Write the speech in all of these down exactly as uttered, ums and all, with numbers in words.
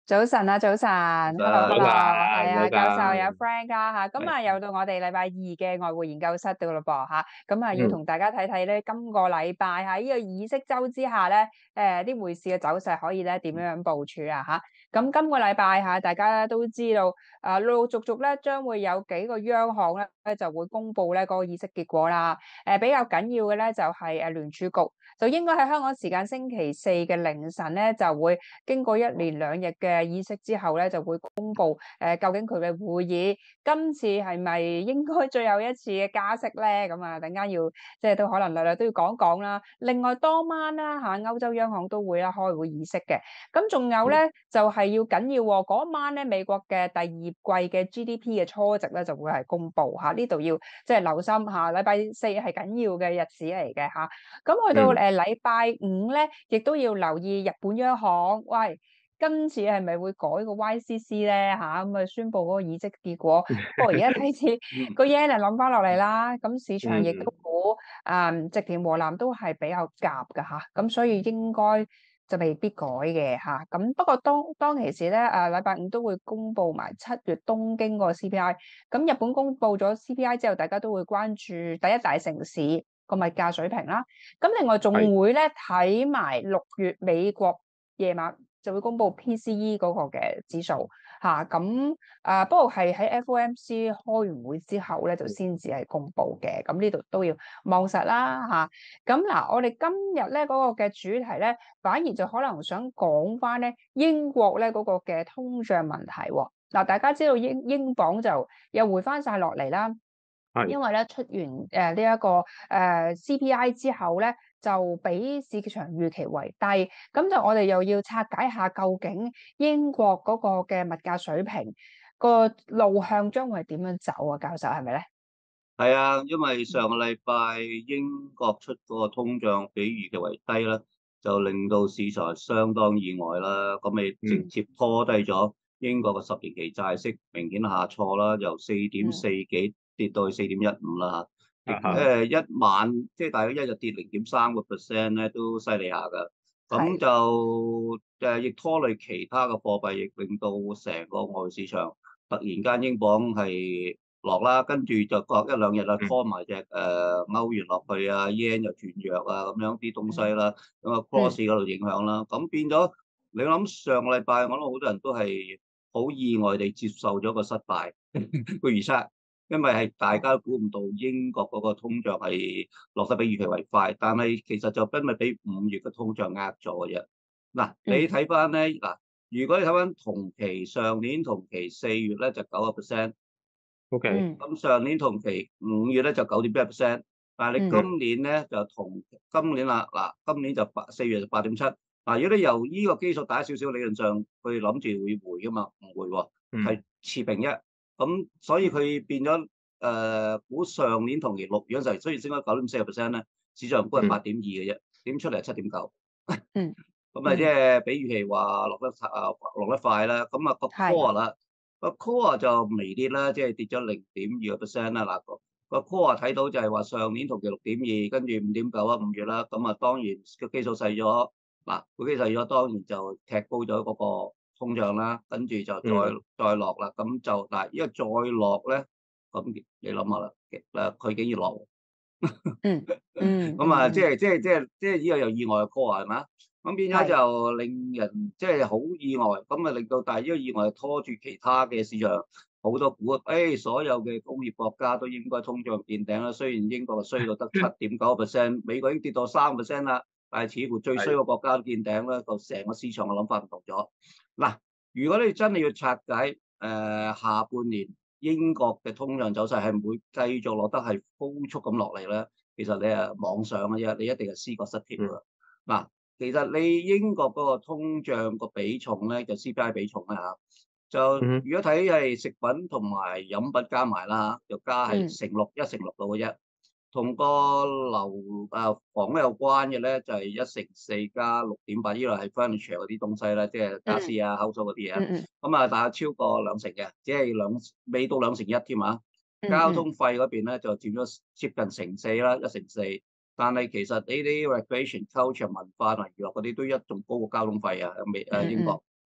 早晨啊，早晨，hello 早 hello， 晨， 係啊， 早教授有晨， Frank 啊嚇，咁係， 啊又到我哋禮拜二嘅外匯研究室度咯噃嚇，咁啊要嗯， 同大家睇睇咧，今個禮拜喺呢個議息周之下咧，誒啲匯市嘅走勢可以咧點樣樣部署啊嚇？咁今個禮拜嚇，大家都知道啊，陸陸續續咧將會有幾個央行咧就會公布咧嗰個議息結果啦。誒比較緊要嘅咧就係誒聯儲局，就應該喺香港時間星期四嘅凌晨咧就會經過一連兩日嘅議息之後咧，就會公布誒、呃、究竟佢嘅會議今次係咪應該最後一次嘅加息咧？咁啊，等間要即係都可能略略都要講講啦。另外當晚啦嚇，歐洲央行都會啦開會議息嘅。咁仲有嗯， 咧就係、是、要緊要喎，嗰晚咧美國嘅第二季嘅 G D P 嘅初值咧就會係公布嚇，呢度要即係留心嚇。禮拜四係緊要嘅日子嚟嘅嚇。咁去到嗯， 誒禮拜五咧，亦都要留意日本央行，喂，今次係咪會改個 Y C C 咧嚇？咁啊宣布嗰個議息結果。不過而家睇似嗯， 個 yen 係諗翻落嚟啦，咁市場亦都嗯， 估啊，植田和男都係比較鴿㗎嚇，咁所以應該就未必改嘅嚇。咁不過當當其時咧，誒禮拜五都會公布埋七月東京個 C P I。咁日本公布咗 C P I 之後，大家都會關注第一大城市個物價水平啦。咁另外係， 仲會咧睇埋六月美國夜晚就會公布 P C E 嗰個嘅指數嚇。咁啊，不過係喺 F O M C 開完會之後咧，就先至係公布嘅。咁呢度都要望實啦嚇。咁嗱，我哋今日咧嗰個嘅主題咧，反而就可能想講翻咧英國咧嗰個嘅通脹問題喎。嗱，大家知道英英鎊就又回翻晒落嚟啦。 係， 因為咧出完誒呢一個誒、呃、C P I 之後咧，就比市場預期為低，咁就我哋又要拆解下究竟英國嗰個嘅物價水平個路向將會係點樣走啊？教授係咪咧？ 係啊，因為上個禮拜英國出嗰個通脹比預期為低啦，就令到市場係相當意外啦。咁咪直嗯接拖低咗英國嘅十年期債息明顯下挫啦，由四點嗯四幾跌到去四點一五啦嚇，亦嗯， 誒、呃、一晚即係大概一日跌零點三個 percent 咧，都犀利下㗎。咁係就誒亦拖累其他嘅貨幣，亦令到成個外匯市場突然間英鎊係落啦，跟住就隔一兩日啦， 嗯拖埋隻誒歐元落去啊，yen 又轉弱啊，咁樣啲東西嗯啦，咁啊 cross 嗯嗰度影響啦，咁變咗你諗上個禮拜，我諗好多人都係好意外地接受咗個失敗個預測，因為係大家都估唔到英國嗰個通脹係落得比預期為快，但係其實就因為俾五月嘅通脹呃咗嘅啫。嗱，你嗯睇翻咧嗱，如果你睇翻同期上年同期四月咧就九個 percent。OK， 嗯咁上年同期五月咧就九點一 percent，但係你嗯今年咧就同今年啦，嗱，今年就八四月就八點七，嗱，如果你由依個基數大少少，理論上佢諗住會回噶嘛，唔會喎，係持平一，咁所以佢變咗誒估上年同期六月嗰陣時，雖然升咗九點四個 percent 咧，市場估係八點二嘅啫，點出嚟係七點九。 嗯咁啊，即嗯， 係比預期話落得啊落得快啦。咁啊個係 core 啦，個 core 就微跌啦，即係跌咗零點二個 percent 啦。嗱個個 core 睇到就係話上年同期六點二，跟住五點九啊五月啦。咁啊當然個基數細咗，嗱個基數細咗，當然就踢高咗嗰個通脹啦。跟住就再嗯再落啦。咁就嗱，因為再落咧，咁你諗下啦，誒佢竟然落。 嗯嗯咁啊，即嗯嗯， 係即係即係即係呢個又意外嘅 call 係嘛？咁變咗係就令人即係好意外，咁啊令到但係呢個意外拖住其他嘅市場好多股啊，誒、哎、所有嘅工業國家都應該通脹見頂啦。雖然英國衰到得七點九個 percent，美國已經跌到三個 percent 啦，但係似乎最衰嘅國家都見頂啦，就成個市場嘅諗法唔同咗。嗱，如果你真係要拆解誒、呃、下半年英國嘅通脹走勢係唔會繼續落得係高速咁落嚟咧？其實你係妄想嘅啫，你一定係思覺失調㗎。嗱、嗯，其實你英國嗰個通脹個比重咧，就 C P I 比重啦嚇，就嗯如果睇係食品同埋飲品加埋啦嚇，就加係嗯成六一成六度嘅啫。同個樓啊房屋有關嘅咧，就係、是、一成四加六點八，呢個係 furniture 嗰啲東西啦，即係傢俬啊、口租嗰啲嘢。 嗯嗯咁啊，但係超過兩成嘅，只係兩未到兩成一添啊。 嗯嗯交通費嗰邊咧就佔咗接近成四啦，一成四。但係其實呢啲 recreation、culture 文化同娛樂嗰啲都一仲高過交通費啊，美誒英嗯國。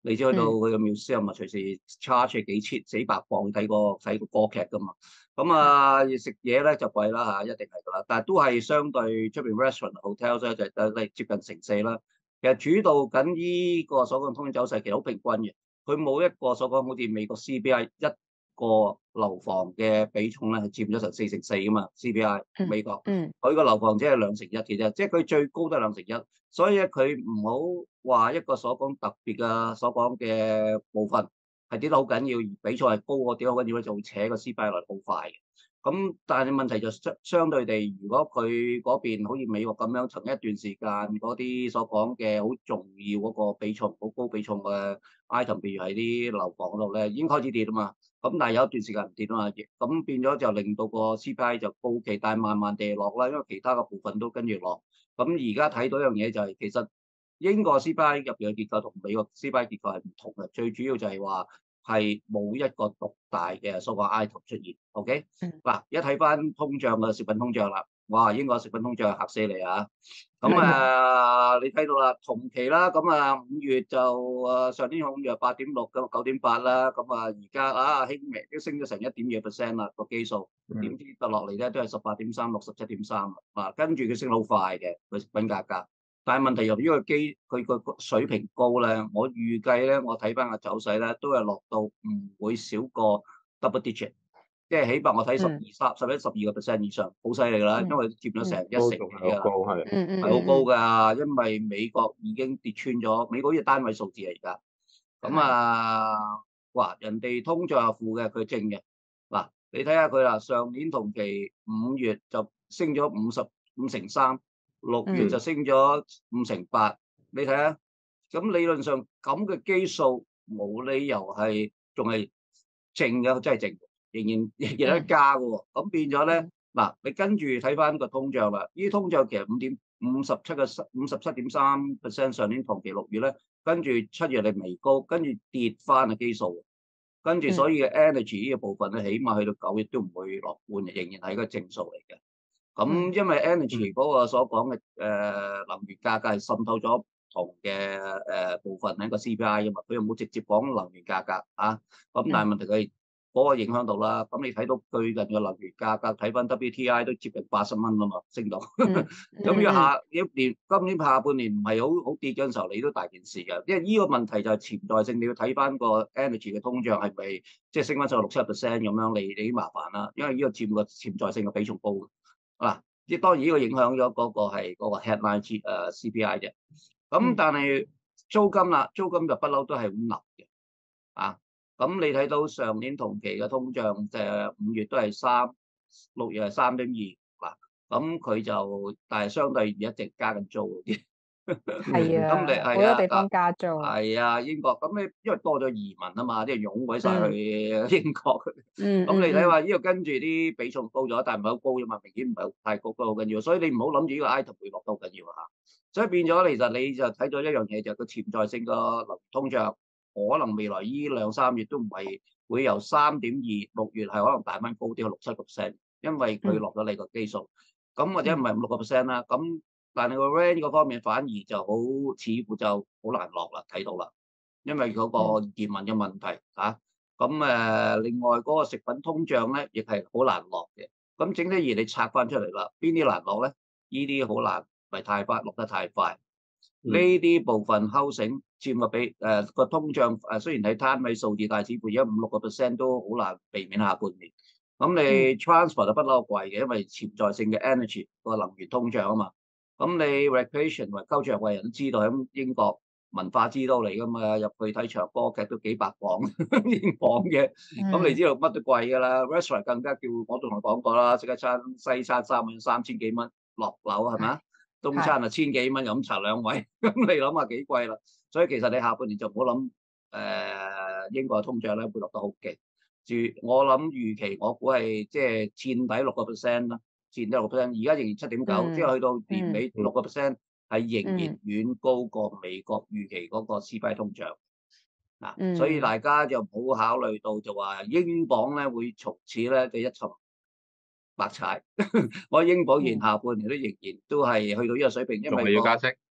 你知去到佢嘅 museum 啊，隨時 charge 幾千幾百磅睇個睇個歌劇噶嘛。咁啊，食嘢咧就貴啦嚇，一定係噶啦。但係都係相對出邊 restaurant、hotel 咧就誒接近成四啦。其實主導緊依個所講通脹走勢其實好平均嘅，佢冇一個所講好似美國 C P I 一個樓房嘅比重咧係佔咗成四成四噶嘛 C P I 美國， 嗯， 佢個樓房只係兩成一嘅啫，即係佢最高都係兩成一，所以咧佢唔好話一個所講特別嘅所講嘅部分係跌得好緊要，而比重係高過跌得好緊要咧，就會扯個 C P I 落嚟好快嘅。咁但係問題就相相對地，如果佢嗰邊好似美國咁樣，曾一段時間嗰啲所講嘅好重要嗰個比重好高比重嘅 item，譬如喺啲樓房嗰度咧，已經開始跌啊嘛。咁但係有一段時間唔跌啊嘛，咁變咗就令到個 C P I 就高企，但係慢慢地落啦，因為其他嘅部分都跟住落。咁而家睇到一樣嘢就係、是、其實英國 C P I 入邊嘅結構同美國 C P I 結構係唔同嘅，最主要就係話係冇一個獨大嘅所謂 item 出現。OK，嗱、嗯、一睇翻通脹嘅食品通脹啦，哇！英國食品通脹嚇死你啊！咁啊，你睇到啦，同期啦，咁啊五月就誒上年五月八點六咁九點八啦，咁啊而家啊輕微都升咗成一點二 percent 啦個基數，點知跌落嚟咧都係十八點三六十七點三啊，跟住佢升好快嘅個食品價格，但係問題由於個基佢個水平高咧，我預計咧我睇翻個走勢咧都係落到唔會少過 double digit。即係起碼我睇十二三十一十二個 percent 以上，好犀利㗎啦，因為佔咗成一成幾㗎，係好高㗎。因為美國已經跌穿咗，美國呢個單位數字嚟而家。咁啊，哇！人哋通脹係負嘅，佢正嘅。嗱，你睇下佢啦，上年同期五月就升咗五十五成三，六月就升咗五成八。你睇下，咁理論上咁嘅基數冇理由係仲係正嘅，真係正。仍然仍然喺加嘅喎，咁變咗咧嗱，你跟住睇翻個通脹啦，呢啲通脹其實五點五十七個五十七點三 percent 上年同期六月咧，跟住七月你微高，跟住跌翻嘅基數，跟住所以嘅 energy 呢個部分咧，起碼去到九月都唔會樂觀嘅，仍然係一個正數嚟嘅。咁因為 energy 嗰個所講嘅誒能源價格係滲透咗唔同嘅誒部分喺個 C P I 啊嘛，佢又冇直接講能源價格啊，咁但係問題佢嗰個影響到啦，咁你睇到最近嘅能源價格，睇翻 W T I 都接近八十蚊啊嘛，升到。咁如果下一年今年下半年唔係好好跌嗰陣時候，你都大件事㗎，因為呢個問題就係潛在性，你要睇翻個 energy 嘅通脹係咪即係升翻上六七 percent 咁樣，你你麻煩啦，因為呢個佔個潛在性嘅比重高。嗱，即係當然呢個影響咗嗰個係嗰個 headline 誒 C P I 啫。咁但係租金啦，租金就不嬲都係咁立嘅，啊。咁你睇到上年同期嘅通脹，就係五月都係三，六月係三點二嗱，咁佢就但係相對而一直加緊租嗰啲， 係啊， 咁你好多地方加租， 係啊，英國咁你因為多咗移民啊嘛，啲人湧鬼晒去英國， 嗯， 咁你睇話呢個跟住啲比重高咗，但係唔係好高啫嘛，明顯唔係太高都好緊要，所以你唔好諗住呢個 item 會落得好緊要嚇，所以變咗其實你就睇到一樣嘢就係個潛在性個通脹。可能未來呢兩三月都唔係會由三點二六月係可能大蚊高啲去六七個 percent，因為佢落咗你個基數，咁、嗯、或者唔係五六個 percent 啦，咁但係個 range 嗰方面反而就好似乎就好難落啦，睇到啦，因為嗰個移民嘅問題嚇，咁、啊、誒另外嗰個食品通脹咧亦係好難落嘅，咁整體而你拆翻出嚟啦，邊啲難落咧？呢啲好難，唔係太快落得太快。呢啲、嗯、部分 housing 佔個比誒個通脹誒，雖然係攤位數字，但係似乎而家五六個 percent 都好難避免下半年。咁你 transport 就不嬲貴嘅，因為潛在性嘅 energy 個能源通脹啊嘛。咁你 recreation 同埋 culture 為人都知道喺英國文化之都嚟噶嘛，入去睇場歌劇都幾百磅英鎊嘅。咁、嗯、你知道乜都貴㗎啦 restaurant 更加叫我同佢講過啦，食一餐西餐三蚊三千幾蚊落樓係咪啊？中餐啊千幾蚊飲茶兩位，咁你諗下幾貴啦？所以其實你下半年就唔好諗誒英國嘅通脹咧會落得好勁。住我諗預期我估係即係墊底六個 percent 啦，墊底六個 percent，而家仍然七點九，即係去到年尾六個 percent 係仍然遠高過美國預期嗰個 C P I 通脹。嗱、啊，嗯、所以大家就唔好考慮到就話英鎊咧會從此咧嘅一沉白柴，我英鎊現下半年都仍然都係去到呢個水平，因為、那個、 仲係要加息，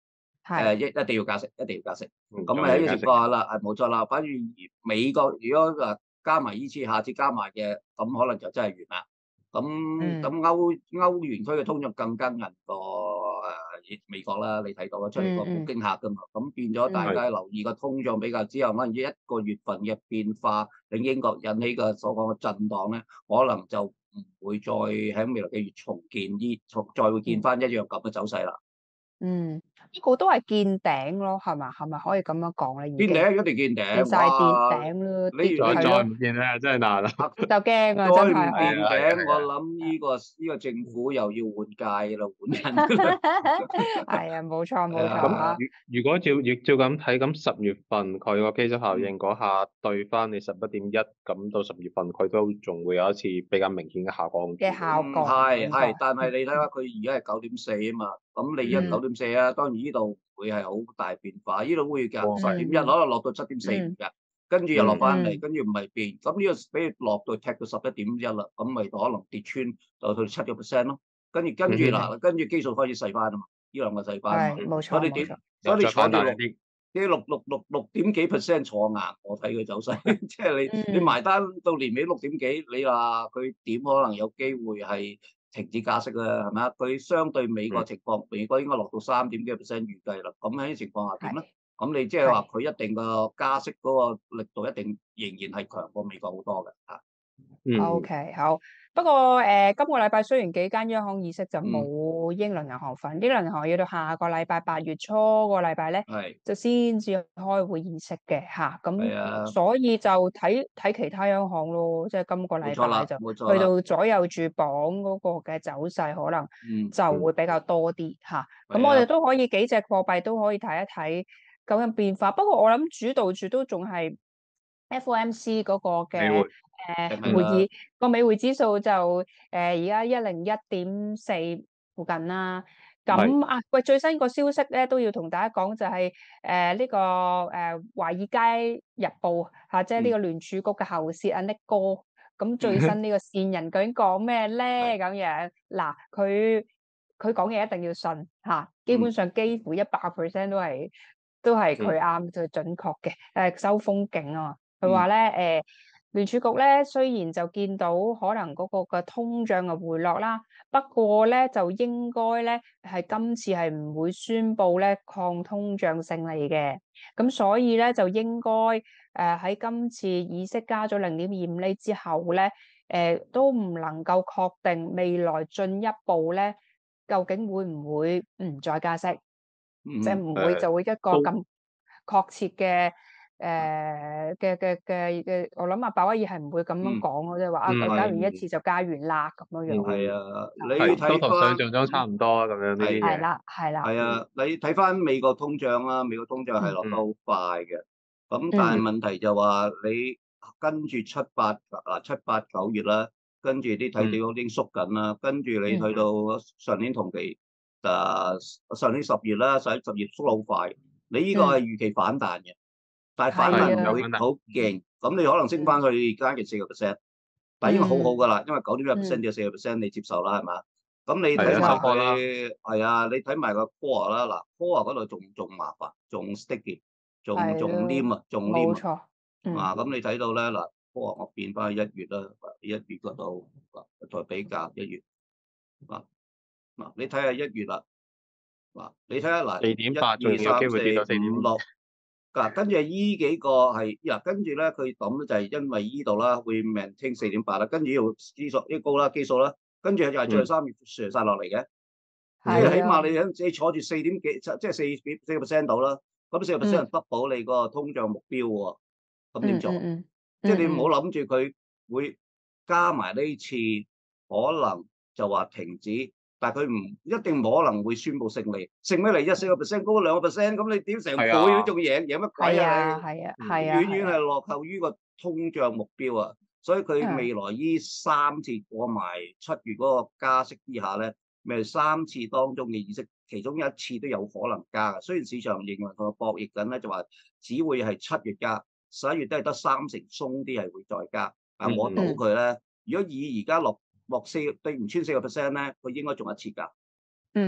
係一一定要加息，一定要加息。 嗯咁喺呢個仲要加息情況下啦，係冇錯啦。反而美國如果誒加埋依次，下次加埋嘅，咁可能就真係完啦。咁嗯咁歐歐元區嘅通脹更加韌過誒美國啦，你睇到啦，出嚟個好嗯嗯驚嚇噶嘛。咁變咗大家留意個通脹比較之後，可能一個月份嘅變化，令英國引起嘅所講嘅震盪咧，可能就唔會再喺未來嘅月重建依重再會見翻一樣咁嘅走勢啦。 嗯，呢個都係見頂咯，係嘛？係咪可以咁樣講咧？已經見頂一定見頂， 見晒見哇！ 頂咯， 你跌再再係咯， 唔見咧，真係難啦。 就驚再啊！真唔係見係啊係啊頂， 係啊我諗呢個呢個政府又要換屆啦，換人㗎啦。 係啊，冇錯冇係錯咁啊嚇。 如如果照照照咁睇，咁十月份佢個基礎效應嗰下對翻你十一點一，咁到十月份佢都仲會有一次比較明顯嘅下降嘅效嗯， 果係應該係，但係你睇下佢而家係九點四啊嘛，咁你而家嗯九點四啊，當然呢度會係好大變化，呢度會㗎十點一， 嗯可能落到七點四五㗎，跟住又落翻嚟，跟住唔係變，咁呢個俾佢落到踢到十一點一啦，咁咪可能跌穿就去到七個 percent 咯，跟住跟住嗯嗱，跟住基數開始細翻啊嘛，呢兩個細翻啊嘛， 係冇所以你點錯冇錯， 所以你又再坐住六反彈一啲。 啲六六六六點幾 percent 坐硬，我睇佢走勢，即係你你嗯埋單到年尾六點幾，你話佢點可能有機會係停止加息啦，係咪啊？佢相對美國情況，美國應該落到三點幾 percent 預計啦。咁喺呢情況下點咧？ 係咁你即係話佢一定個加息嗰個力度一定仍然係強過美國好多嘅嚇。 嗯， OK 好。不過誒、呃，今個禮拜雖然幾間央行議息就嗯冇英倫銀行份，英倫銀行要到下個禮拜八月初個禮拜咧， 係就先至開會議息嘅嚇。咁、 係啊， 所以就睇睇其他央行咯，即係今個禮冇錯啦拜就冇錯啦去到左右住榜嗰個嘅走勢，可能嗯就會比較多啲嚇。咁、 係啊我哋都可以幾隻貨幣都可以睇一睇究竟變化。不過我諗主導住都仲係 F O M C 嗰個嘅美匯誒梗係啦會議個美匯指數就誒而家一零一點四附近啦。咁啊，喂，最新個消息咧都要同大家講就係誒呢個誒、呃、華爾街日報嚇、即係呢個聯儲局嘅喉舌啊 Nick 哥。咁最新呢個線人究竟講咩咧？咁樣嗱，佢佢講嘢一定要信嚇、基本上幾乎一百 percent 都係都係佢啱，最準確嘅誒收風景啊嘛。佢話咧誒聯儲局咧雖然就見到可能嗰個嘅通脹嘅回落啦，不過咧就應該咧係今次係唔會宣布咧抗通脹勝利嘅，咁所以咧就應該誒喺今次議息加咗零點二五厘之後咧，誒都唔能夠確定未來進一步咧究竟會唔會唔再加息， 嗯即係唔會誒就會一個都咁確切嘅。誒嘅嘅嘅嘅，我諗阿鮑威爾係唔會咁樣嗯講咯，即係話啊， 嗯佢加完係一次就加完啦咁樣樣。 係啊，你係都睇同想翻象中差唔多啊，咁樣呢啲嘢。 係啦，係啦。 係啊，你睇翻美國通脹啦，美國通脹係落得好快嘅。咁但係問題就話你跟住七八嗱七八九月啦，跟住啲睇到已經縮緊啦，跟住你去到上年同期誒上年十月啦，上年十月縮得好快。你呢個係預期反彈嘅，但係反彈唔會好勁，咁你可能升翻去而家嘅四個 percent，但係已經好好噶啦，因為九點一 percent 至四個 percent 你接受啦，係嘛？咁你睇埋佢係啊，你睇埋個 core 啦，嗱 core 嗰度仲仲麻煩，仲 sticky，仲仲黏啊，仲黏啊。 冇錯。 啊，咁你睇到咧嗱 core 我變翻去一月啦，一月嗰度再比較一月。嗱嗱，你睇下一月啦，嗱你睇下嗱， 四點八仲有一二三機會跌到四點五四五六。嗱，跟住依幾個係，嗱，跟住咧佢咁就係因為依度啦，會 maintain 四點八啦，跟住要基數一高啦，基數啦，跟住就係最後三月瀉曬落嚟嘅，即係起碼你喺你坐住四點幾，即係四幾四個 percent 到啦，咁四個 percent 得保你個通脹目標喎，咁點做？即係你唔好諗住佢會加埋呢次，可能就話停止。但係佢唔一定冇可能會宣佈勝利，勝咩嚟啫？四個 percent 高兩個 percent，咁你點成倍都仲贏，贏乜鬼啊？你係啊，係啊， 遠遠係落後於個通脹目標啊！所以佢未來依三次過埋七月嗰個加息之下咧，咪三次當中嘅議息，其中一次都有可能加嘅。雖然市場認為佢博弈緊咧，就話只會係七月加，十一月都係得三成鬆啲係會再加。但我賭佢咧，如果以而家落落四對唔穿四個 percent 咧，佢應該仲一次㗎。 嗯，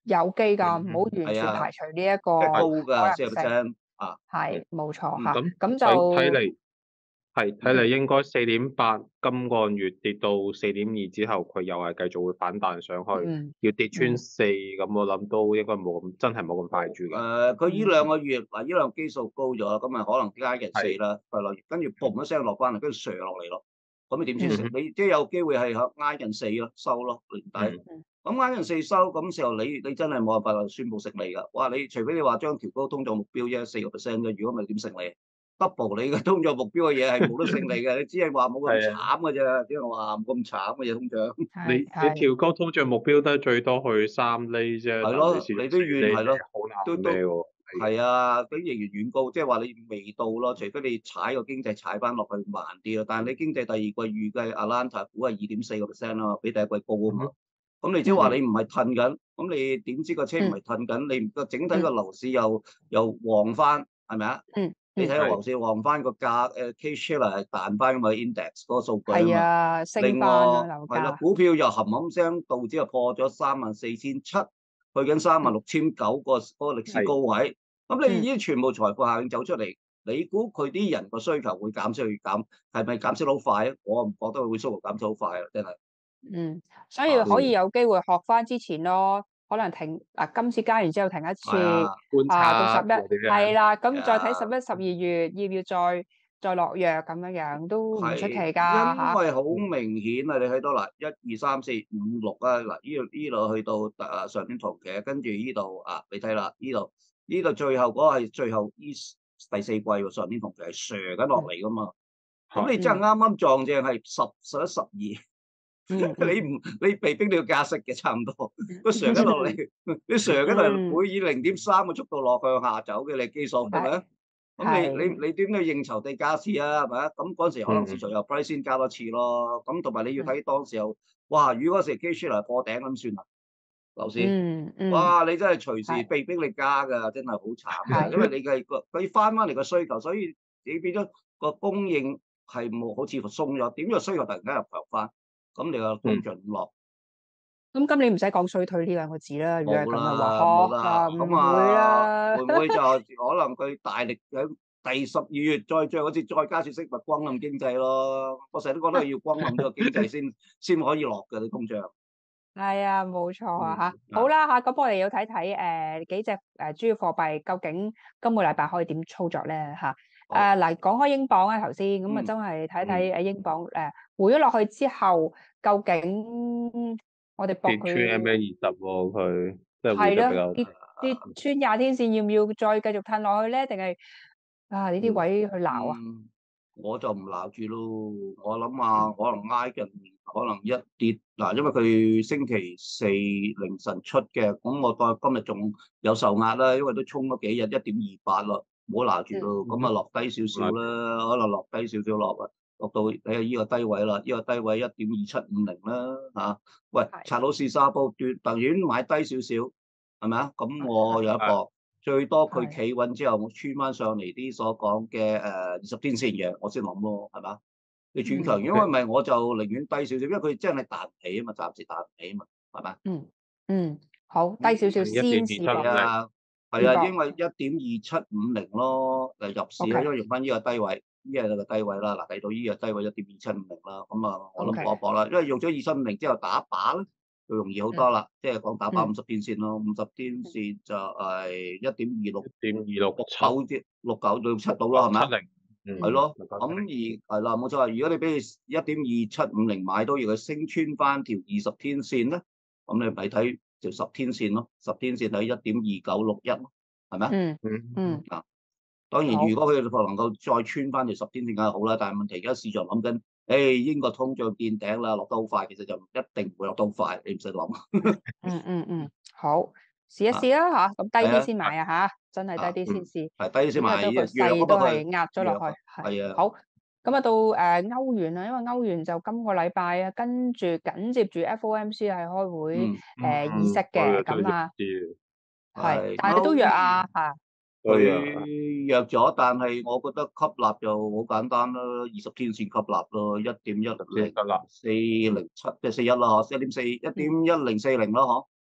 有機㗎，唔好嗯完全係啊， 排除呢一個即係高可㗎，四十能性。 percent 啊， 係冇錯嚇， 嗯咁咁睇睇就嚟係睇嗯嚟應該四點八今個月跌到四點二之後，佢又係繼續會反彈上去， 嗯要跌穿嗯四咁，我諗都應該冇咁真係冇咁快住嘅。 誒，佢依嗯兩個月嗱，依兩個基數高咗，咁啊可能挨近四係啦，係啦，跟住嘣一聲落翻嚟，跟住瀡落嚟咯。咁你點先食？ 嗯你即係有機會係喺挨近四咯，收咯年底。 嗯咁挨近四收，咁時候你你真係冇辦法宣佈勝利㗎。哇！你除非你話將調高通脹目標啫，四個 percent 啫，如果唔係點勝利？double 你嘅通脹目標嘅嘢係冇得勝利嘅，你只係話冇咁係啊， 慘嘅啫，只係話冇咁慘嘅嘢通脹。 你你係係調高通脹目標都係最多去三厘啫，但係係咯， 你試你都四厘遠係咯， 好都都難咩喎？ 係啊，佢仍然遠高，即係話你未到咯，除非你踩個經濟踩翻落去慢啲咯。但係你經濟第二季預計 Atlanta 估係二點四個 percent 啊嘛，比第一季高啊嘛。咁你即係話你唔係褪緊，咁你點知個車唔係褪緊？你個整體個樓市又又旺翻，係咪啊？ 嗯你睇嗯個樓市旺翻個價，誒 Case-Shiller 係彈翻咁嘅 index 嗰個數據啊係嘛。 啊，升另外翻啊樓係啦， 價。 股票又冚冚聲，道指又破咗三萬四千七，去緊三萬六千九個嗰個歷史高位。咁你呢啲全部財富效應走出嚟，你估佢啲人個需求會減少去減，係咪減少得好快啊？我唔覺得佢會縮減少好快啊，真係。 嗯，所以可以有機會學翻之前咯，可能停嗱，今次加完之後停一次， 係啊， 觀啊到十察或者一，係啦，咁再睇係啊十一、十二月要唔要再再落藥咁樣樣，都唔出奇係， 㗎嚇。 因為好明顯啊！你睇到嗱，一二三四五六啊，嗱呢度呢度去到誒上邊圖嘅，跟住呢度啊，你睇啦，呢度呢度最後嗰個係最後呢第四季喎，上邊圖嘅係瀡緊落嚟噶嘛。咁你真係啱啱撞正係十、十一、十二， 嗯你唔你被逼你要加息嘅，差唔多個瀡緊落嚟，你瀡緊係會以零點三嘅速度落向下走嘅，你基數係咪啊？咁你你係你點去應酬地加息啊？係咪啊？咁嗰陣時可能市場嗯又 price 先加多次咯。咁同埋你要睇當時候，哇！如果嗰時 Case-Shiller破頂咁算啊，樓市， 嗯嗯哇！你真係隨時係被逼你加㗎，真係好慘㗎。 係因為你係個佢翻翻嚟個需求，所以你變咗個供應係冇好似乎鬆咗，點知個需求突然間又強翻，咁你個通脹唔落。 咁今年唔使講衰退呢兩個字啦，如果係冇咁嘅啦， 話， 冇嗬啦， 啊唔咁會啊， 啦。 會唔會就可能佢大力喺第十二月再最後嗰次再加息息，咪轟冧經濟咯？我成日都覺得要轟冧呢個經濟先先可以落嘅啲通脹。 係啊，冇錯啊嚇。 嗯好啦嚇，咁我哋要睇睇誒幾隻誒主要貨幣究竟今個禮拜可以點操作咧嚇。 好誒嗱，講開英鎊咧頭先，咁啊嗯真係睇睇誒英鎊誒回咗落去之後，究竟我哋搏跌穿 M A 二佢十喎，佢即係回係咯， 得比較跌跌穿廿天線，要唔要再繼續褪落去咧？定係啊呢啲位去撈啊？ 嗯，我就唔鬧住咯。我諗下，可能挨近，可能一跌嗱，因為佢星期四凌晨出嘅，咁我當今日仲有受壓啦，因為都衝咗幾日一點二八咯，唔好鬧住咯。咁啊落低少少啦，可能落低少少落啊，落到睇下依個低位啦，依個低位一點二七五零啦嚇。喂， 係拆到試沙煲斷，寧願買低少少，係咪啊？咁我有一搏。最多佢企穩之後，我穿翻上嚟啲所講嘅誒二十天線嘅，我先諗咯，係嘛？你轉強，因為唔係我就寧願低少少，因為佢真係彈唔起啊嘛，暫時彈唔起啊嘛，係咪？ 嗯嗯，好低少少先試係過。 啊，係啊，因為一點二七五零咯，誒入市咧， OK 因為用翻呢個低位，呢個個低位啦，嗱睇到呢個低位一點二七五零啦，咁啊，我諗 OK 搏一搏啦，因為用咗二七五零之後打靶咧。就容易好多啦，即係講打靶五十天線咯，五十天線就係一點二六點二六六九至六九到七到啦，係咪啊？ 七零， 係咯，咁而係啦，冇錯。如果你俾佢一點二七五零買到，如果升穿翻條二十天線咧，咁你咪睇條十天線咯，十天線睇一點二九六一咯，係咪啊？ 嗯嗯嗯， 啊，當然好如果佢能夠再穿翻條十天線梗係好啦，但係問題而家市場諗緊。誒英國通脹見頂啦，落得好快，其實就一定唔會落得好快，你唔使諗。 嗯嗯嗯，好，試一試啦嚇，咁低啲先買啊嚇，真係低啲先試， 係低啲先買， 因為都個勢都係壓咗落去， 係啊。 好，咁啊到誒歐元啦，因為歐元就今個禮拜啊，跟住緊接住 F O M C 係開會誒議息嘅，咁啊係，但係都弱啊嚇。 佢弱咗，但係我覺得吸納就好簡單啦，二十天線吸納咯，一點一零四零七即係四一啦，嗬，一點四一點一零四零咯，嗬。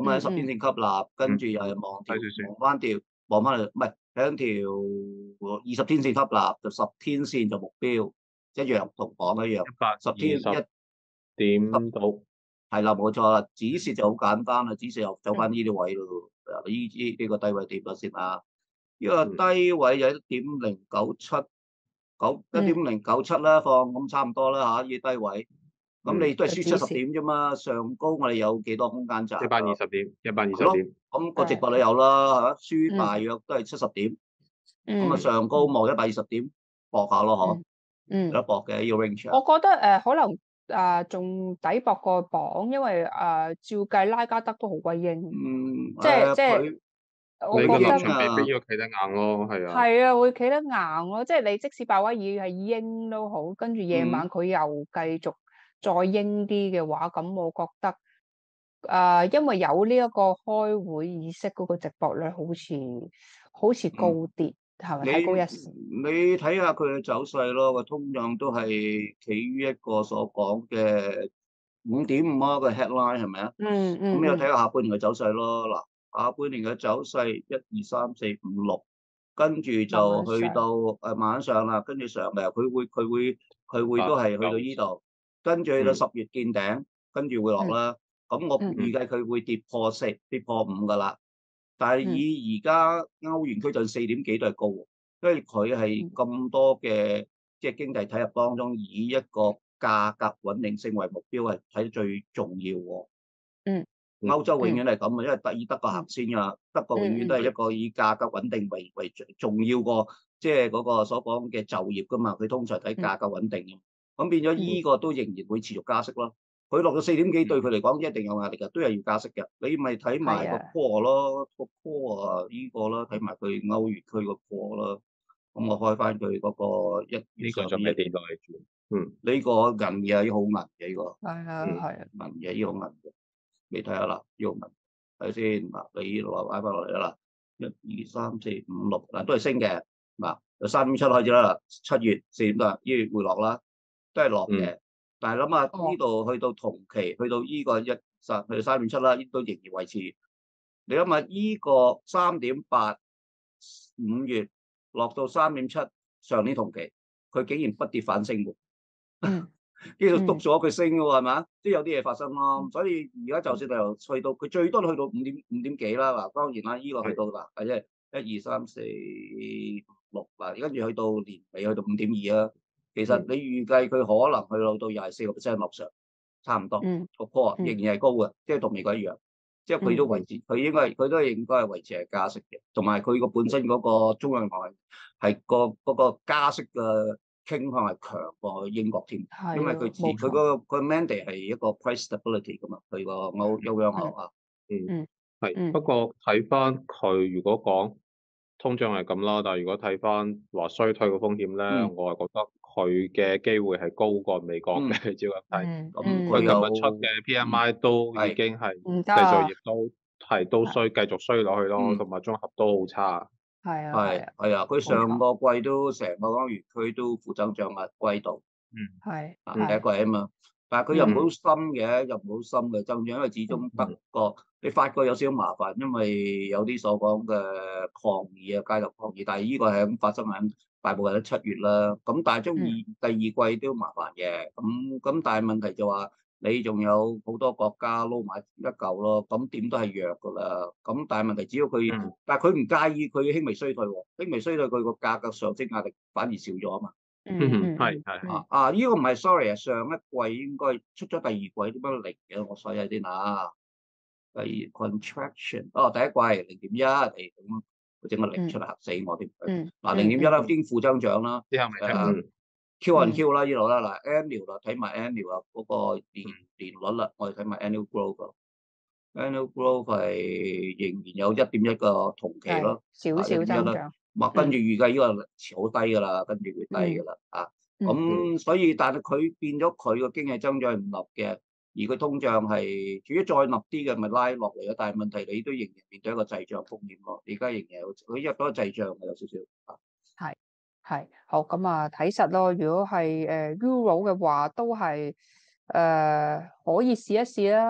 咁喺十天線吸納，跟住又係望條睇住先。 望翻條望翻嚟，唔係喺條二十天線吸納，就十天線就目標，一樣同講一樣。 一百二十天一十點到。 係啦，冇錯啦。止蝕就好簡單啦，止蝕又走翻嗯呢啲位咯。呢呢呢個低位點咗先啊？呢個低位就一點零九七九一點零九七啦，放咁差唔多啦嚇，呢啲低位。咁你都係輸七十點啫嘛，上高我哋有幾多空間賺？ 一百二十點，一百二係咯， 十點。 咁個直播率有啦，係嘛？輸嗯大約都係七十點，咁嗯啊上高望一百二十點，搏下咯，嗬， 嗯有得搏嘅呢個 range 啊。 我覺得誒、呃、可能誒仲抵搏個榜，因為誒、呃、照計拉加德都好鬼英， 嗯， 即係誒即係佢我覺得你個立場啊未必要企得硬咯，係啊。 係啊，會企得硬咯。即係你即使鮑威爾係英都好，跟住夜晚佢又繼續再英啲嘅話，咁我覺得誒、呃，因為有呢一個開會議息嗰個直播率好似好似高啲，係咪、 你睇高一線？ 你睇下佢嘅走勢咯，個通脹都係企於一個所講嘅五點五啊個 headline 係咪啊？ 嗯嗯。 咁又睇下下半年嘅走勢咯。嗱，下半年嘅走勢一二三四五六，跟住就去到誒晚上啦，跟住上嚟佢會佢會佢會都係去到呢度，跟住去到十月見頂，跟住會落啦。咁我預計佢會跌破四跌破五㗎啦。但係以而家歐元區就四點幾都係高喎，因為佢係咁多嘅即係經濟體入當中，以一個價格穩定性為目標係睇得最重要喎。 嗯， 歐洲永遠係咁嘅，因為德以德國行先㗎，德國永遠都係一個以價格穩定為為重要過即係嗰個所講嘅就業㗎嘛，佢通常睇價格穩定嘅，咁變咗依個都仍然會持續加息咯。佢落到四點幾對佢嚟講一定有壓力㗎，都係要加息嘅。你咪睇埋個 core 咯，個 core 啊依個啦，睇埋佢歐元區個 core 啦。咁我開翻佢嗰個一呢個仲未跌落嚟住。嗯， 呢個銀嘅要好銀嘅呢個。 係啊係啊。 銀嘅要好銀嘅，你睇下啦，要銀睇先嗱，你呢度啊擺翻落嚟啦，一二三四五六嗱都係升嘅嗱，由三點七開始啦，七月四點多，呢月回落啦，都係落嘅。但係諗下呢度去到同期，去到呢個一三去到三點七啦，都仍然維持。你諗下呢個三點八五月落到三點七，上年同期佢竟然不跌反升喎，跟住督咗佢升嘅喎，係咪？即係有啲嘢發生咯。所以而家就算你又去到佢最多去到五點五點幾啦，嗱當然啦，呢個去到嗱，或者係一二三四六嗱，跟住去到年尾去到五點二啦。其實你預計佢可能去到到廿四個 percent 落上，差唔多個 core 仍然係高嘅，即係同美國一樣，即係佢都維持，佢應該佢都應該係維持係加息嘅，同埋佢個本身嗰個中央銀行係個嗰個加息嘅傾向係強過英國添，因為佢自佢個個 mandate 係一個 price stability 噶嘛，佢個歐歐央行啊， 嗯，係。不過睇翻佢如果講通脹係咁啦，但係如果睇翻話衰退嘅風險咧，我係覺得佢嘅機會係高過美國嘅，照咁睇。 咁佢琴佢日出嘅 P M I 都已經係唔製造業都係都衰，繼續衰落去咯，同埋綜合都好差。 係啊， 係係啊，佢上個季都成個歐元區都負增長啊，季度。 嗯，係啊，第一季啊嘛，但係佢又唔好深嘅，又唔好深嘅增長，因為始終德國你法國有少少麻煩，因為有啲所講嘅抗議啊，街頭抗議，但係呢個係咁發生喺大部分都七月啦。咁但係中二第二季都麻煩嘅，咁咁但係問題就話你仲有好多國家撈埋一嚿咯，咁點都係弱㗎啦。咁但係問題只要佢，但係佢唔介意佢輕微衰退喎，輕微衰退佢個價格上升壓力反而少咗啊嘛。 嗯，係係啊啊！呢個唔係 sorry 啊，上一季應該出咗第二季點解零嘅？我睇下先啊。第二 contraction 哦，第一季零點一嚟咁，佢整個零出嚟嚇死我添。嗱零點一啦，已經負增長啦。 之後咪出 Q on Q 啦呢度啦，嗱 annual 啦，睇埋 annual 啊嗰個年年率啦，我哋睇埋 annual growth。annual growth 係仍然有一點一個同期咯， 少少增長。 跟住預計呢個好低㗎啦，跟住會低㗎啦啊！咁所以但係佢變咗佢個經濟增長係唔立嘅，而佢通脹係至於再立啲嘅，咪拉落嚟咯。但係問題你都仍然面對一個滯脹風險咯。而家仍然有佢入咗個滯脹嘅有少少啊。 係係好咁啊，睇實咯。如果係誒 Euro 嘅話，都係誒可以試一試啦嚇。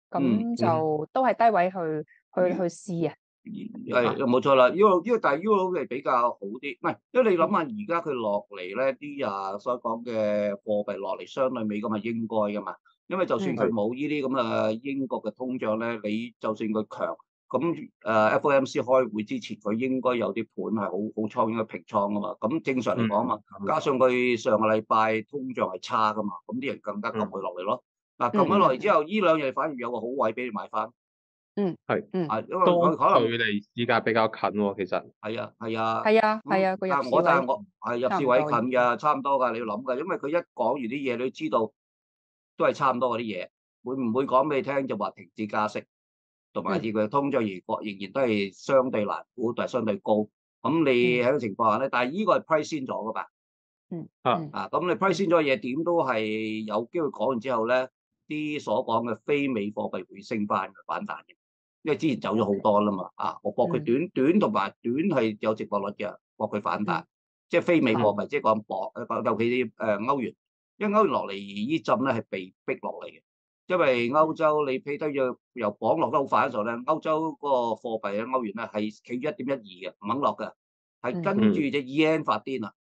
咁就都係低位去去去試啊。 係冇錯啦，呢個呢個但係 Euro 係比較好啲，唔係，因為你諗下而家佢落嚟咧啲啊所講嘅貨幣落嚟相對美金係應該噶嘛，因為就算佢冇呢啲咁嘅英國嘅通脹咧，你就算佢強，咁誒 F O M C 開會之前佢應該有啲盤係好好倉應該平倉噶嘛，咁正常嚟講啊嘛，加上佢上個禮拜通脹係差噶嘛，咁啲人更加撳佢落嚟咯。嗱撳咗落嚟之後，呢兩日反而有個好位俾你買翻。 嗯， 係， 嗯， 啊，因為佢可能距離市價比較近喎，其實係啊係啊， 係啊係啊，個入但市係我但係我位係入市位近㗎，差唔多㗎，你要諗㗎，因為佢一講完啲嘢，你都知道都係差唔多嗰啲嘢，會唔會講俾你聽就話停止加息，同埋佢嘅通脹仍國仍然都係相對難估，但係相對高。咁你喺個情況下咧，但係呢個係 price 先咗㗎嘛。 嗯啊啊，咁你 price 先咗嘢點都係有機會講完之後咧，啲所講嘅非美貨幣會升翻嘅反彈嘅。因為之前走咗好多啦嘛，啊，我博佢短短同埋短係有值博率嘅，博佢反彈，即係非美貨幣，即係講博，尤其啲誒歐元，因為歐元落嚟呢陣咧係被逼落嚟嘅，因為歐洲你譬如由由磅落得好快嘅時候咧，歐洲嗰個貨幣咧歐元咧係企於一點一二嘅，唔肯落嘅，係跟住隻 yen 發癲啊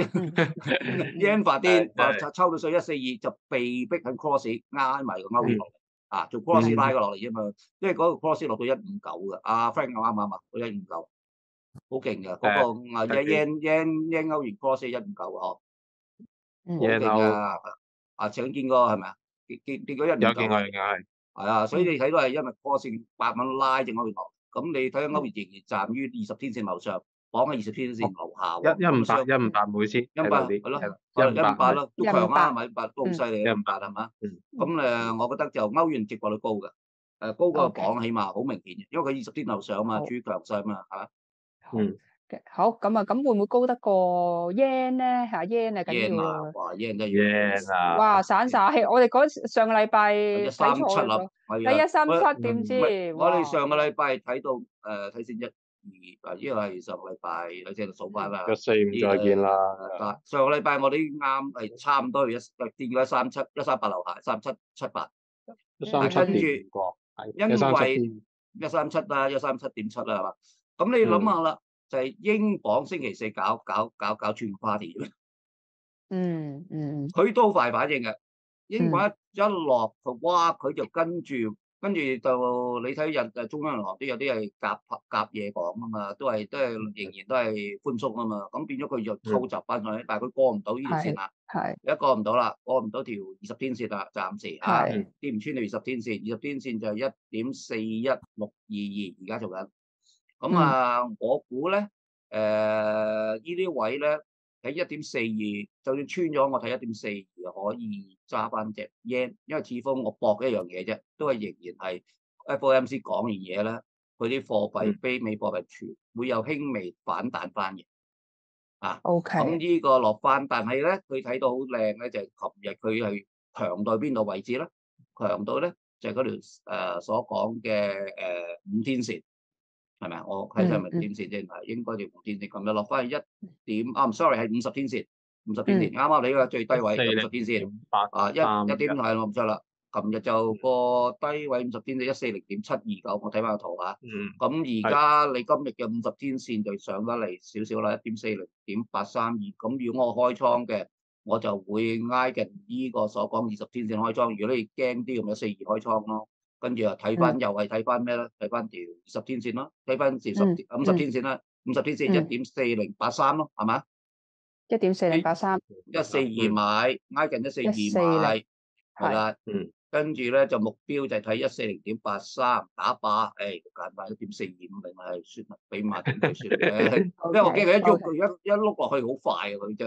，yen 發癲，話抽到上一四二就被逼喺 cross 挨埋個歐元落嚟。啊，做 cross 拉佢落嚟啫嘛，因為嗰個 cross 落到一五九嘅，阿 Frank 啱唔啱啊？嗰一五九，好勁嘅，嗰個啊 yen yen yen 歐元 cross 一五九啊，好勁啊！啊，請見過係咪啊？見見見過一五九？ 有見過，有見過係。 係啊，所以你睇到係因為 cross 八蚊拉隻歐元落，咁你睇下歐元仍然站於二十天線樓上，綁喺二十天線樓下喎。 一一五八一五八每先， 一五八係咯，一五八咯，都強啊，咪八都好犀利，一五八係嘛？咁誒，我覺得就歐元值博率高嘅，誒高過磅起碼好明顯嘅，因為佢二十天樓上嘛，處於強勢嘛，係嘛？ 嗯。 好，咁啊，咁會唔會高得過 yen 咧？嚇 yen 啊緊要啊！哇 yen 真係 yen 啊！ 哇散晒，我哋嗰上個禮拜睇三七錯啊， 第一三七點知？ 我哋上個禮拜睇到誒睇先一二啊，呢個係上個禮拜，你即係數翻啦。 一四五再見啦。 上個禮拜我哋啱係差唔多一見過一三七一三八樓下，三七七八。 一三七點過， 因為一三七啦，一三七點七啦，係嘛？咁你諗下啦。就係英鎊星期四搞搞搞搞串 party 嗯嗯， 佢都好快反應嘅。英鎊一一落，佢哇佢就跟住跟住就你睇日誒中央銀行都有啲係夾夾嘢講啊嘛，都係都係仍然都係寬鬆啊嘛，咁變咗佢就偷襲翻上去，但係佢過唔到呢條線啦， 係一過唔到啦，過唔到條二十天線啦，暫時啊跌唔穿條二十天線，二十天線就係一點四一六二二，而家做緊。咁啊，嗯、我估咧，誒、呃、呢啲位咧喺一點四二，就算穿咗，我睇一點四二可以揸翻隻 yen，因為始終我搏一樣嘢啫，都係仍然係 F O M C 講完嘢咧，佢啲貨幣非美貨幣全會有輕微反彈翻嘅，啊，OK，咁呢個落翻，但係咧佢睇到好靚咧，就係琴日佢係強到邊度位置咧？強到咧就係、是、嗰條誒、呃、所講嘅誒五天線。係咪啊？我睇睇係咪五天線啫，係應該條五天線咁樣落翻去一點啊，唔 sorry 係五十天線，五十天線啱啱你個最低位五十天線啊，一一點係我唔錯啦。琴日就個低位五十天線一四零點七二九，我睇翻個圖嚇。咁而家你今日嘅五十天線就上咗嚟少少啦，一點四零點八三二。咁如果我開倉嘅，我就會挨近呢個所講二十天線開倉。如果你驚啲咁，一四二開倉咯。跟住啊，睇翻又係睇翻咩咧？睇翻條二十天線咯，睇翻條十五十天線啦，五十天線一點四零八三咯，係嘛？ 一點四零八三， 一四二買，挨近一四二買，係啦，嗯，跟住咧就目標就係睇一四零點八三打靶，誒簡單一點四二五零係算啦，俾埋點佢算嘅，因為我驚佢一喐佢一一碌落去好快啊，佢就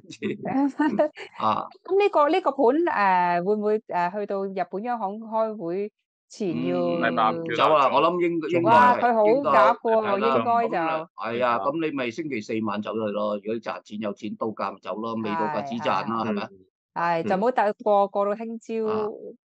啊。 咁呢個呢個盤誒會唔會誒去到日本央行開會前要走啊！我諗應應該哇，佢好夾喎，應該就係啊！咁你咪星期四晚走咗去咯。如果賺錢有錢到價咪走咯，未到價止賺啦，係咪？ 係就唔好等過過到聽朝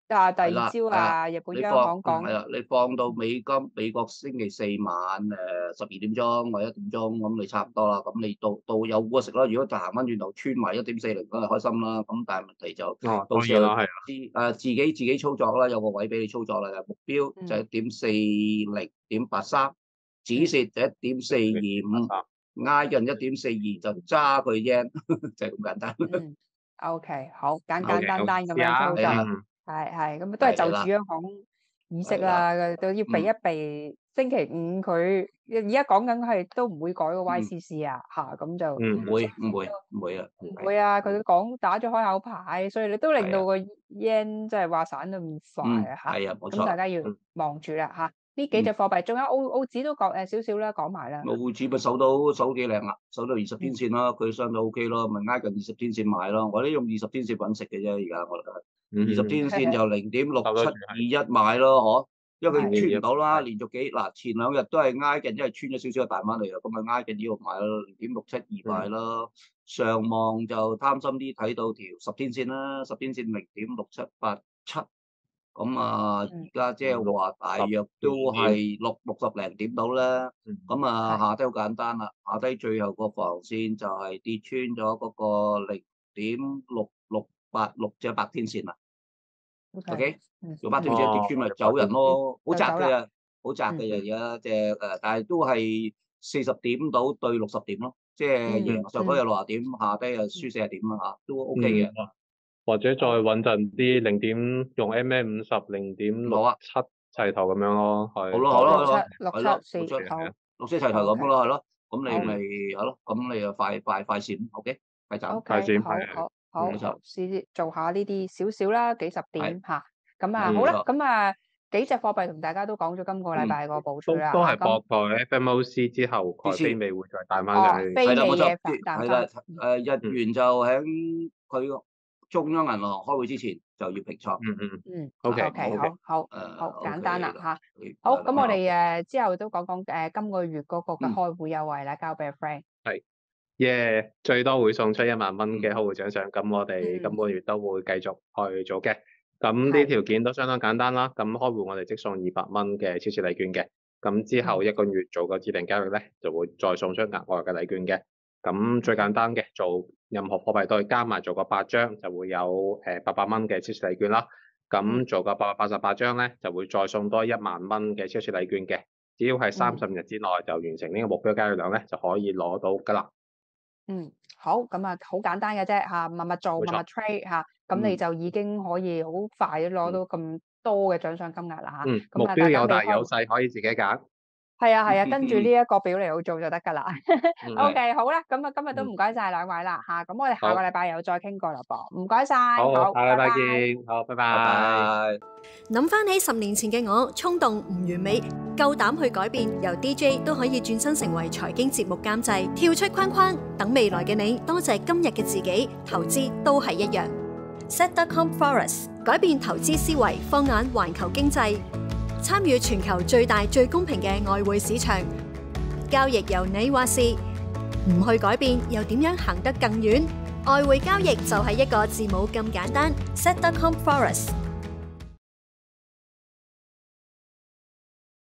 啊第二係啦朝啊，日本你央放行講係啦，你放到美金美國星期四晚誒十二點鐘或者一點鐘，咁你差唔多啦。咁你到到有股食啦。如果就行翻轉頭穿埋一點四零，咁就開心啦。咁但係問題就哦， 到時候當然啦，係啊， 自誒自己自己操作啦，有個位俾你操作啦。目標就一點四零點八三，止蝕就一點四二五，挨近一點四二就揸佢 yen，就係咁簡單。 嗯，OK，好簡簡 OK， 單單咁試下樣操作， 嗯係係咁都係就住央行議息啦，都要避一避。星期五佢而家講緊係都唔會改個 Y C C 啊，嚇咁就嗯， 唔會唔會唔會啊， 唔會啊！佢講打咗開口牌，所以你都令到個 yen 即係話散得咁快啊嚇。 係啊，冇錯。 咁大家要望住啦嚇。呢幾隻貨幣，仲有澳澳紙都講誒少少啦，講埋啦。 澳紙咪守到守幾靚啊，守到二十天線啦，佢相對 O K 咯，咪挨近二十天線買咯。我都用二十天線揾食嘅啫，而家我覺得二十天線就零點六七二一買咯，嗬。因為佢穿唔到啦，連續幾嗱前兩日都係挨近，因為穿咗少少就彈翻嚟啦，咁咪挨近呢度買咯，零點六七二買咯。上望就貪心啲，睇到條十天線啦，十天線零點六七八七。咁啊，而家即係話大約都係六六十零點到啦。咁啊，下低好簡單啦，下低最後個防線就係跌穿咗嗰個零點六六八六隻百天線啦。OK，做百天線跌穿咪走人咯，好窄嘅呀，好窄嘅呀，而家即係誒，但係都係四十點到對六十點咯，即係贏上嗰日六十點，下低啊輸四十點啦嚇，都 OK 嘅。 或者再穩陣啲，零點用 M A 五十零點六七齊頭咁樣咯，係。 好咯好咯好咯， 六七六四七六七齊頭咁咯，係咯。咁你咪係咯，咁你就快快快閃 ，OK，快走。 快閃， 好好好，試做下呢啲少少啦，幾十點嚇。咁啊好啦，咁啊幾隻貨幣同大家都講咗今個禮拜個部署啦。 都係博佢 F M O C 之後，佢非美會再帶翻上去。 非美嘅係啦，誒日元就喺佢中央銀行開會之前就要平倉。 嗯嗯嗯。 O K O K，好好誒好簡單啦嚇。好，咁我哋誒之後都講講誒今個月嗰個嘅開會優惠啦，交俾阿 Frank。 係。耶！最多會送出一萬蚊嘅開會獎賞，咁我哋今個月都會繼續去做嘅。咁呢條件都相當簡單啦。咁開會我哋即送二百蚊嘅超市禮券嘅。咁之後一個月做個指定交易咧，就會再送出額外嘅禮券嘅。咁最簡單嘅，做任何貨幣都係加埋做個八張，就會有誒八百蚊嘅超市禮券啦。咁做個八百八十八張咧，就會再送多一萬蚊嘅超市禮券嘅。只要係三十日之內就完成呢個目標交易量咧，就可以攞到㗎啦。 嗯，好，咁啊，好簡單嘅啫嚇，默默做，默默 trade 嚇，咁你就已經可以好快攞到咁多嘅獎賞金額啦嚇。 嗯，目標有大有細，可以自己揀。 係啊係啊，跟住呢一個表嚟到做就得㗎啦。O K，好啦，咁啊今日都唔該晒兩位啦嚇，咁我哋下個禮拜又再傾過啦噃，唔該晒。 好，下禮拜見，好，拜拜。 諗翻起十年前嘅我，衝動唔完美，夠膽去改變，由 D J 都可以轉身成為財經節目監製，跳出框框，等未來嘅你多謝今日嘅自己，投資都係一樣。set dot com Forex 改變投資思維，放眼環球經濟，參與全球最大最公平嘅外匯市場，交易由你話事，唔去改變又點樣行得更遠？外匯交易就係一個字母咁簡單，set dot com Forex。